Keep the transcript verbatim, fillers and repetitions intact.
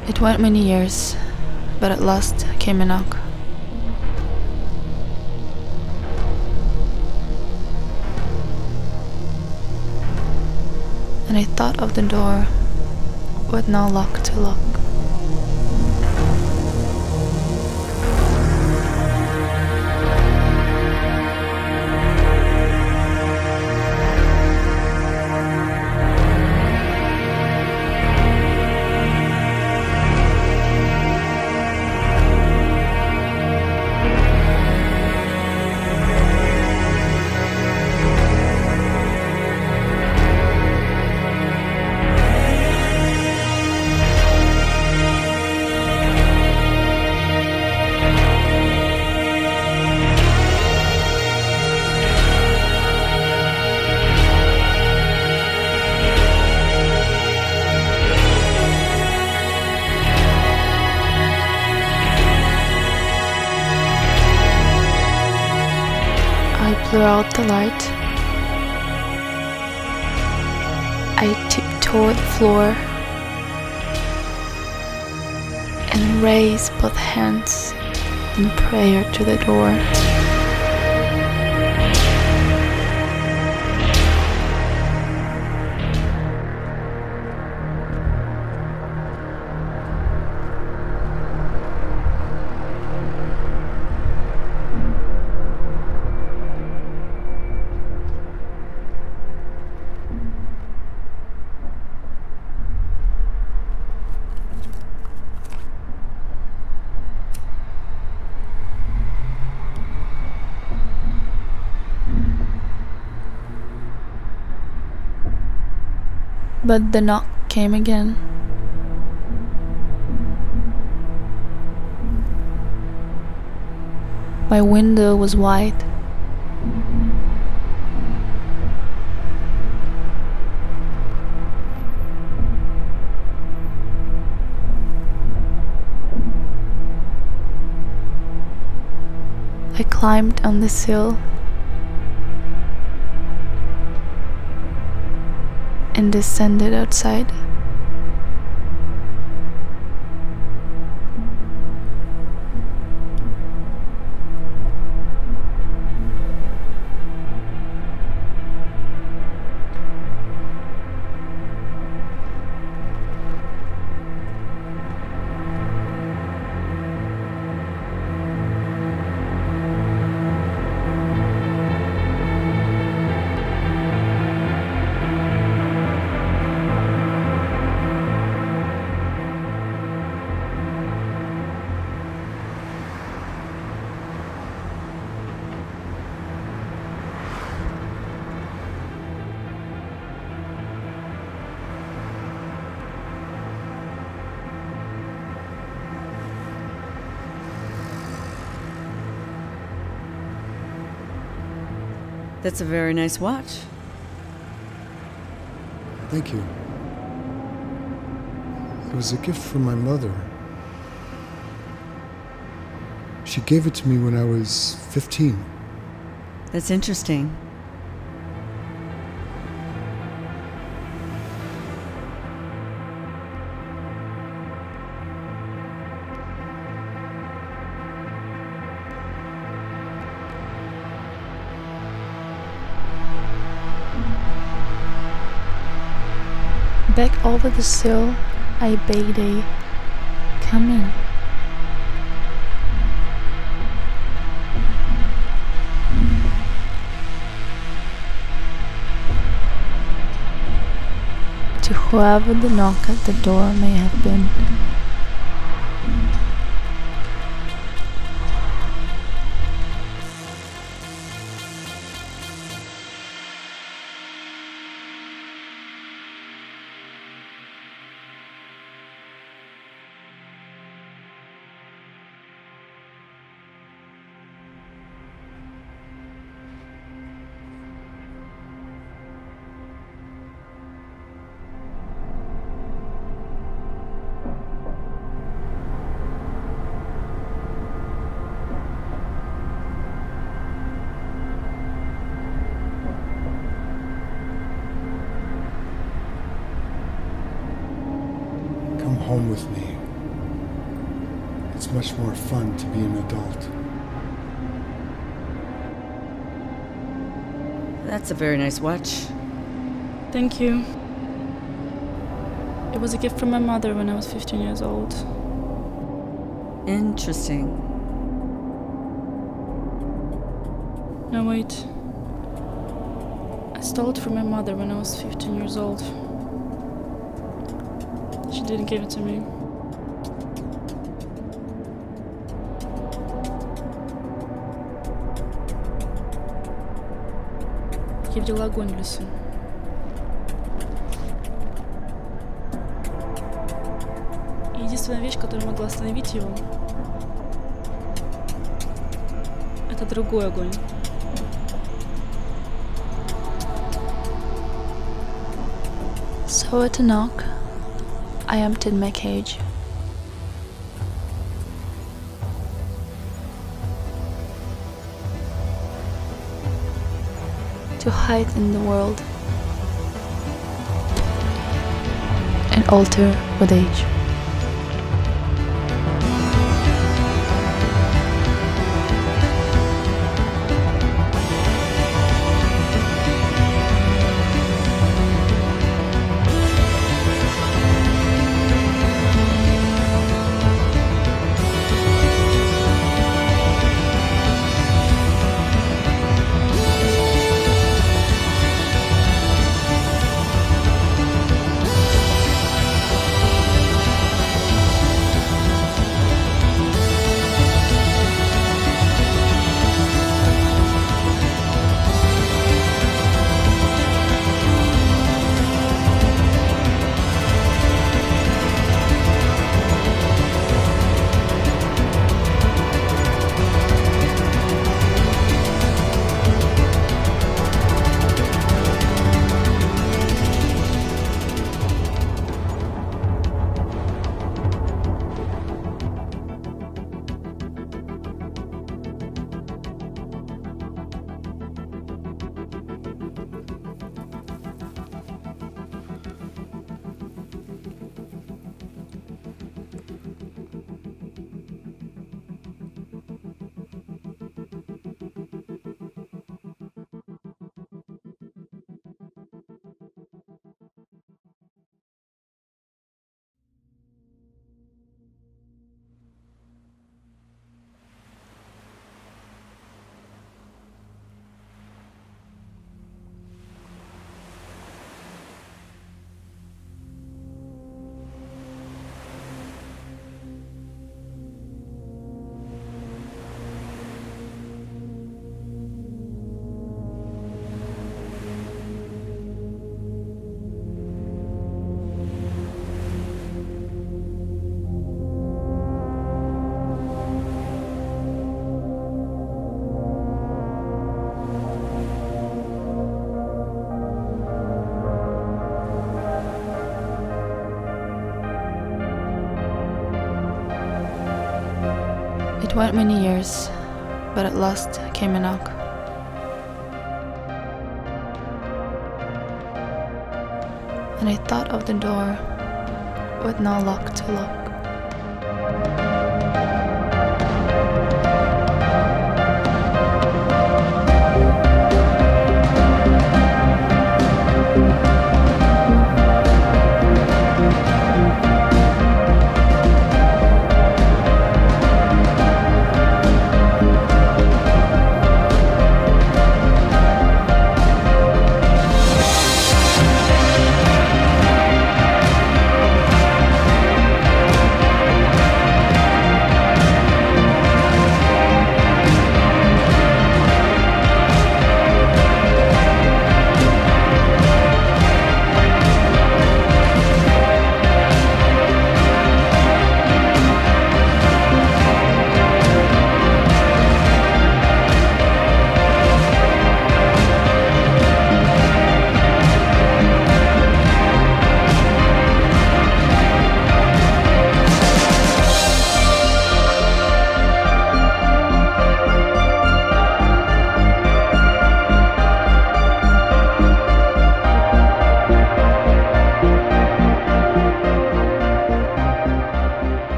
It went many years, but at last came a knock. And I thought of the door with no lock to lock. I blew out the light. I tiptoed the floor and raised both hands in prayer to the door. But the knock came again. My window was wide. I climbed on the sill and descended outside. That's a very nice watch. Thank you. It was a gift from my mother. She gave it to me when I was fifteen. That's interesting. Back over the sill, I bade a come in. To whoever the knock at the door may have been. Come home with me. It's much more fun to be an adult. That's a very nice watch. Thank you. It was a gift from my mother when I was fifteen years old. Interesting. No, wait. I stole it from my mother when I was fifteen years old. She didn't give it to me. Я видела огонь в лесу. И единственная вещь, которая могла остановить его, это другой огонь. So at a knock, I emptied my cage. To hide in the world and alter with age. It went many years, but at last came a knock. And I thought of the door with no lock to lock.